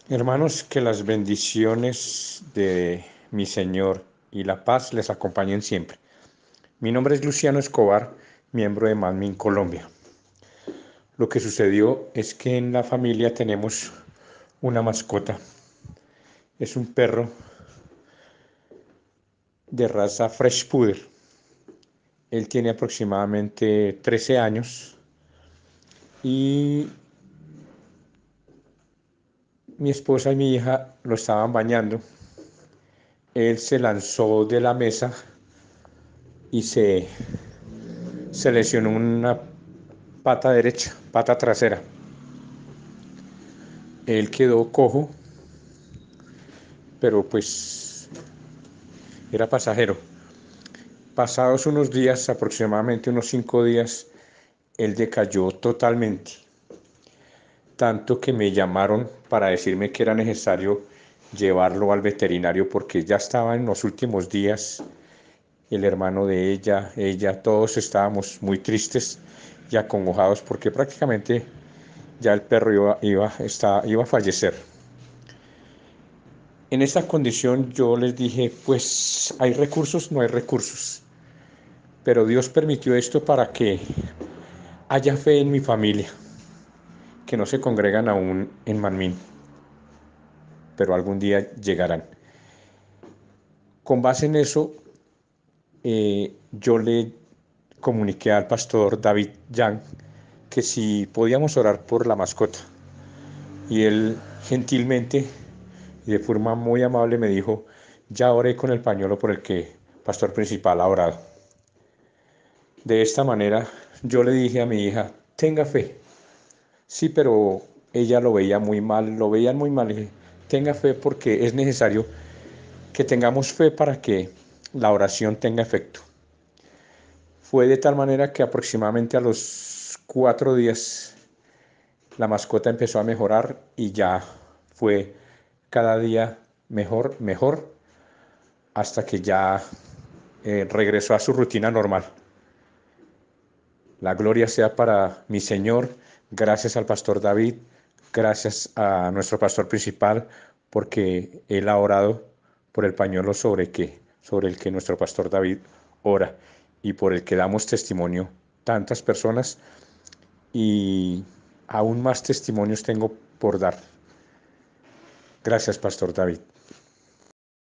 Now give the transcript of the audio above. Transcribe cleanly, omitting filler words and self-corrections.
Hermanos, que las bendiciones de mi Señor y la paz les acompañen siempre. Mi nombre es Luciano Escobar, miembro de Manmin Colombia. Lo que sucedió es que en la familia tenemos una mascota. Es un perro de raza Fresh Poodle. Él tiene aproximadamente 13 años y mi esposa y mi hija lo estaban bañando. Él se lanzó de la mesa y se lesionó una pata derecha, pata trasera. Él quedó cojo, pero pues era pasajero. Pasados unos días, aproximadamente unos 5 días, él decayó totalmente. Tanto que me llamaron para decirme que era necesario llevarlo al veterinario porque ya estaba en los últimos días. El hermano de ella, todos estábamos muy tristes y acongojados porque prácticamente ya el perro iba a fallecer. En esa condición yo les dije, pues hay recursos, no hay recursos, pero Dios permitió esto para que haya fe en mi familia, que no se congregan aún en Manmin, pero algún día llegarán. Con base en eso, yo le comuniqué al pastor David Yang que si podíamos orar por la mascota. Y él gentilmente y de forma muy amable me dijo, ya oré con el pañuelo por el que el pastor principal ha orado. De esta manera yo le dije a mi hija, tenga fe. Sí, pero ella lo veía muy mal, lo veían muy mal. Le dije, tenga fe porque es necesario que tengamos fe para que la oración tenga efecto. Fue de tal manera que aproximadamente a los 4 días la mascota empezó a mejorar y ya fue cada día mejor, mejor, hasta que ya regresó a su rutina normal. La gloria sea para mi Señor, gracias al pastor David, gracias a nuestro pastor principal, porque él ha orado por el pañuelo sobre el que nuestro pastor David ora y por el que damos testimonio tantas personas y aún más testimonios tengo por dar. Gracias, pastor David.